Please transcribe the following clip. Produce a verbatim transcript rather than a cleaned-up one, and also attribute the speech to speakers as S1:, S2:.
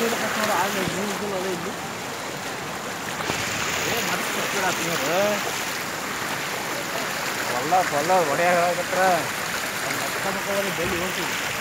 S1: ನೀರು ಕಟ್ಟ ಆಗಲಿ ಜೀವ ಅದೇ ಇಲ್ಲಿ ಏ ಮತ್ತೆ ನೀರು ಹೊಲ್ಲ ಹೊಲ್ಲ ಹೊಡೆಯಾಗತ್ರ ಮಕ್ಕಳ ಮಕ್ಕಳಲ್ಲಿ ಬೆಳಿ ಹೋಗ್ತೀವಿ